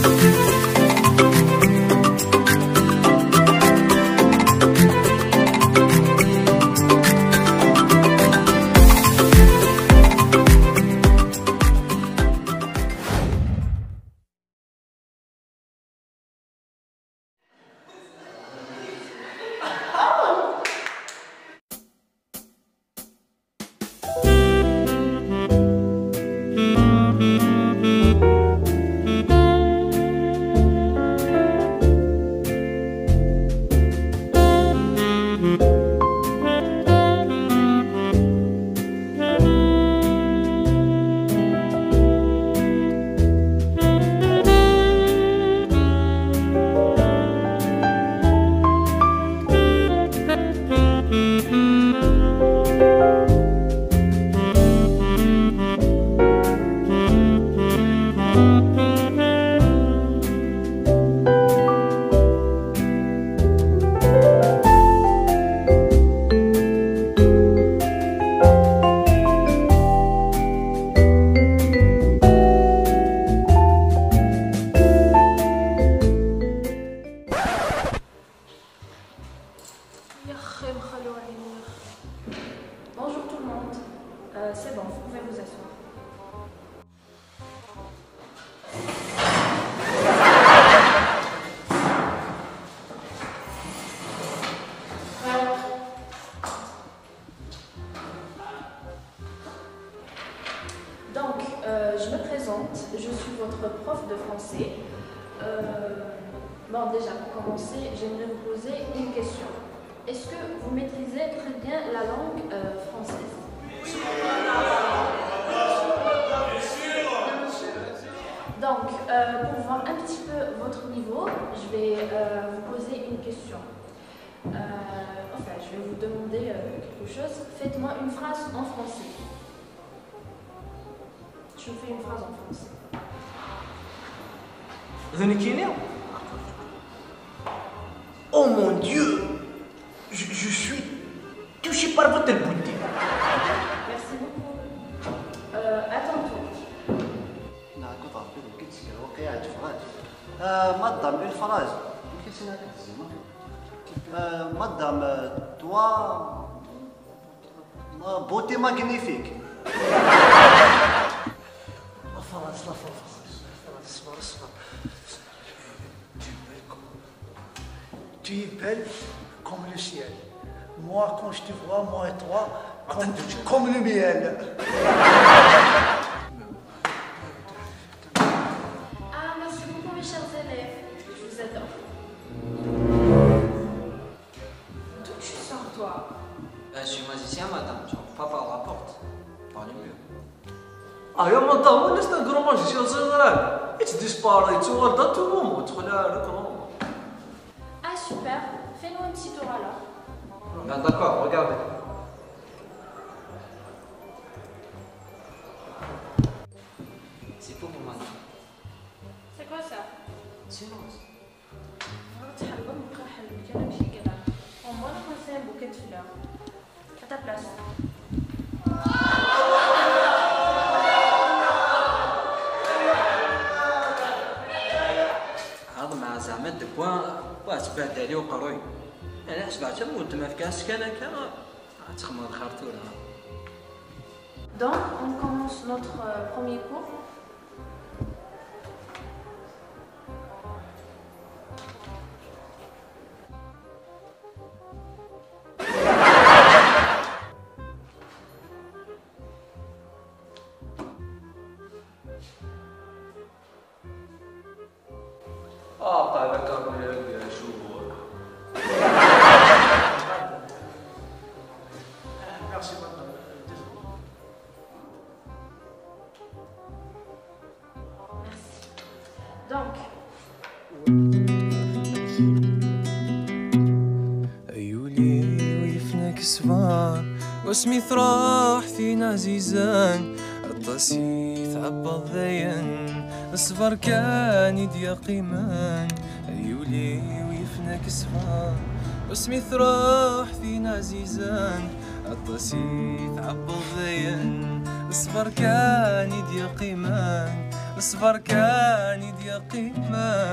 Bonjour tout le monde. C'est bon, vous pouvez vous asseoir. Donc, je me présente, je suis votre prof de français. Bon, déjà, pour commencer, j'aimerais vous poser une question. Est-ce que vous maîtrisez très bien la langue française? Donc, pour voir un petit peu votre niveau, je vais vous poser une question. Enfin, je vais vous demander quelque chose. Faites-moi une phrase en français. Je vous fais une phrase en français. Oh mon Dieu! Je suis touché par votre beauté. Merci beaucoup. À ton tour. Madame, une phrase. Madame, toi, beauté magnifique. Tu es belle comme le ciel. Moi, quand je te vois, moi et toi, comme le miel. Ah, merci beaucoup mes chers élèves. Je vous adore. D'où tu sors toi? Je suis magicien, madame. Je rentre pas par la porte. Parlez mieux. Ah يا مدام ولا ست grand magicien صغير it's disparate tout le monde وتدخل على Ah super. Fais-nous un petit tour alors. Ben, d'accord, regardez. C'est pour moi. C'est quoi ça? Silence. Au moins, c'est un bouquet de fleurs. À ta place. هذا مع زعما دبوا وتبهدلي وقروي. أنا حسبت تموت ما في كاس كان تخمر خرطورة. Donc, on commence notre premier cours. قالك يا شوبور. Merci, madame. Donc, أيولي ويفنك صفار واسمي ثراح فينا عزيزان الطاسي عبى ضيان الصفر كان يديا قيمان أيولي ويفنك صفار واسمي ثراح فينا عزيزان الطاسي عبى ضيان الصفر كان يديا قيمان الصبر كان يدي قيمة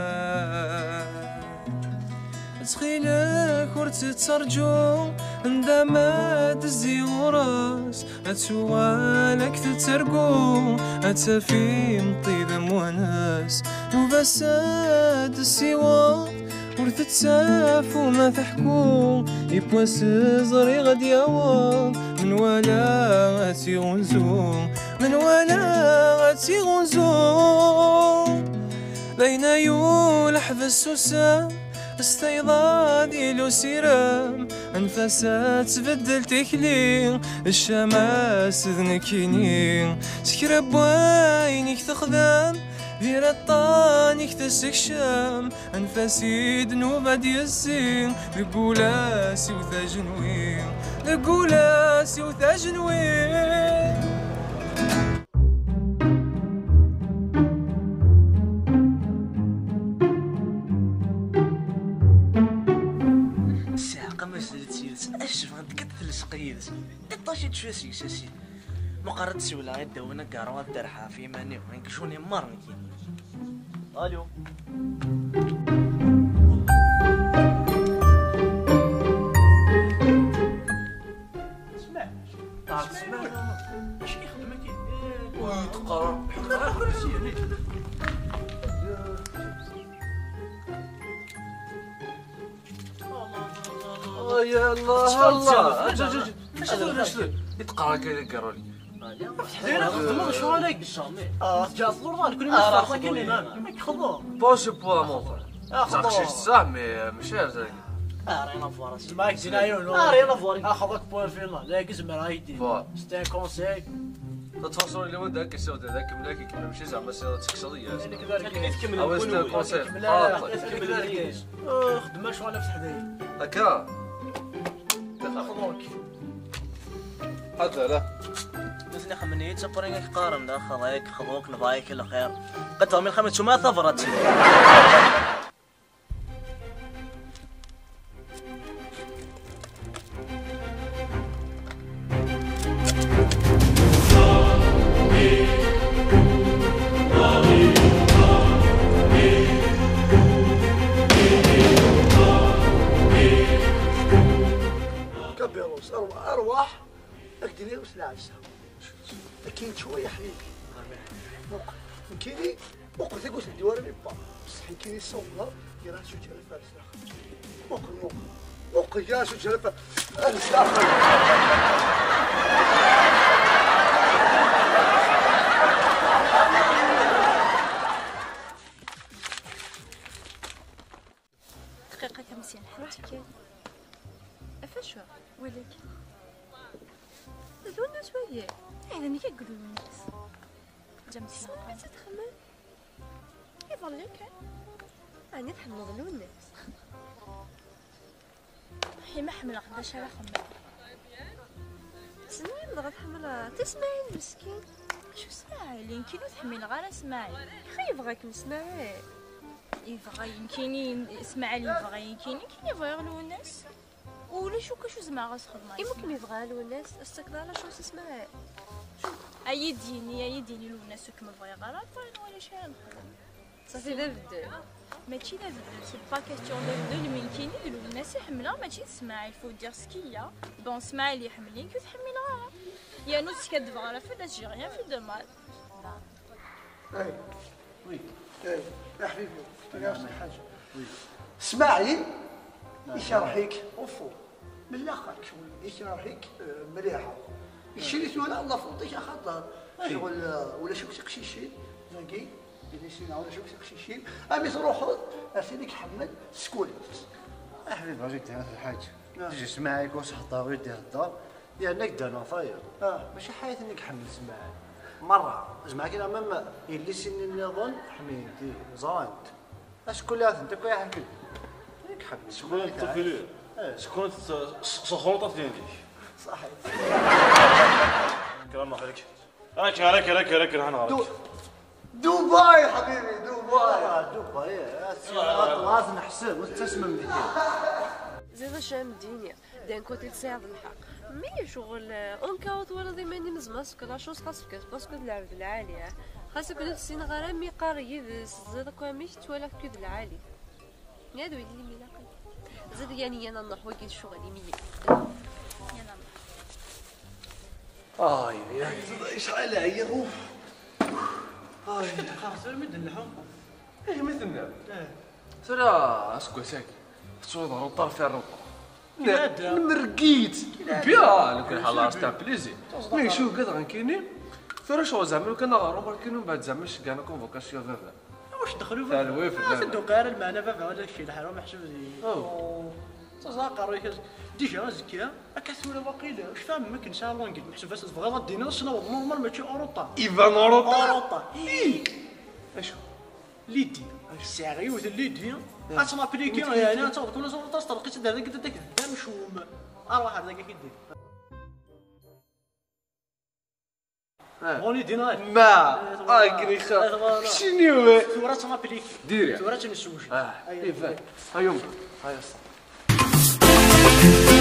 تخيلك ورت ترجو عندما تزي غراس اتسوالك تترقو اتفي مطيد موناس وبساد السوا ورث تساف وما تحكو يبواس زري غد يوا من ولا غاتي غنزو من ولا غاتي غنزو بين يولح بالسوسة استيضا ديالو سيرام انفاسات تبدل تكلي الشماس ذنكيني سكرب وينك تخدم غير الطانيك تستكشام انفاسي دنوبة ديال الزين لقولاسي وذا جنوين لقولاسي وذا جنوين اش بغات كتل سقيدس طاشي تشوسي ساسي مقارنة سولا غيداونا كاروات درحا في ماني وينكشوني مرني الو اسمع اش يخدمك ويتقرا يا الله الله اجل يتقرا كي قالوا لي حدينا خدموا شو عليك بالشامي جات لورال كل ما فرق كلنا خدموا بوش بوا مو خدموا سامي مش هذاك رينا فوارس معك جنايون رينا فوارس اخذك بوين فينا لا قسم رايدي ستي كونساي تتواصلوا اللي ود هكا سود هذاك ملاكي كنا ماشي زعما تكسريه كذلك تكمل او است كونسير خدمه شو انا فتح داير هكا تاخذوك هذا لا مثل خمني تبرينك قارن داخل هيك خذوك نبايك الخير قد من خمس ما ثفرت كبيروس ارواح اقدري وسلعسه لكن شويه حبيبي كيني وقت تقول الدوار مي با بصح كيني الصومه يراه شو جرى فارس موقع يا شو جرى فارس دقيقة كمسين حياتك أفشوا ولك ذو الناس وياه يعني ملي كيقولوا الناس جمسين صافي تتخمم يظلك راني تحمل ظلو الناس حي ما حمل قداش على خمم سمعي بغا تحمل تسمعي المسكين شو سمعي اللي يمكن تحمل غير اسمعي خي يبغاك نسمعي يبغى يمكن يسمع لي يبغى يمكن يبغى يغلو الناس ولا شو كشو زعما غاس خدمه يمكن يبغى له الناس استقدار لا شو تسمع ايديني له الناس كما بغى يغلط ولا شي نخدم صافي لا بدل ماشي لا بدل سي با كاستيون دو بدل يمكن يديروا الناس يحملها ماشي تسمع الفو دير سكيا بون سمع لي يحمليك وتحملها يا نوت كدفغ لا في جي ريان في دو مال وي يا حبيبي انا نفس الحاجه اسمعي يشرحيك وفو من الاخر شغل يشرحيك مليحه يشري ولا الله فوتيش خاطر شغل ولا شوك تقشيشين زاكي يديسينا ولا شوك تقشيشين امي تروحوا ارسلك حمد سكولي حبيبي غادي دير هذه الحاجه تجي سماعك وصحطها ويدير الدار يعني نقدر نفاير ماشي حياة انك حمل سماعك مره زعما كذا مام اللي سني نظن حميدي زانت شكون اللي انت كويا حبيبي ياك حبيبي شكون الطفل شكون سخونطه ديالك صحيح كلام عليك راك هنا دبي حبيبي دبي لازم نحسب واستسمم ديك زيد شام الدنيا دان كوتي تساعد الحق مي شغل اون كاوت ولا ديما نزمس كلا شو خاصك باسكو تلعب العاليه خاصك كنت السين غير مي قريب زاد كواميش تولا كود العالي نادو اللي ملاقي زاد يعني انا نروح وكي الشغل يمي يلا يا ايش على عيا خاص مدن الحوم ايه مثلنا سرا اسكو ساكي تصوض روطار فيها الروطار مرقيت بيا لو كان حالا ستا بليزي مي شوف كذا غنكيني فرش زعما كان غنروح كانوا بعد زعما كان كونفوكاسيون فافا واش دخلوا تاع الوافد سدوا قارن معنا فافا ولا شي الحرام محسوب تزاقر ديجا زكيه كثوره واقيله واش فاهم ما كنش لونغ محسوب فاس بغا دينا شنو نورمال ماشي اوروطا ايفان اوروطا اش ليدي سيريو ليدي اصلا بليكي يعني انت كل صوره تطرقيت دار لك داك الدم شوم اروح هذاك كيدير غوني دينار ما كري خا شنو ثورات ما بليكي ديري ثورات نسوج ايفان هايوم هاي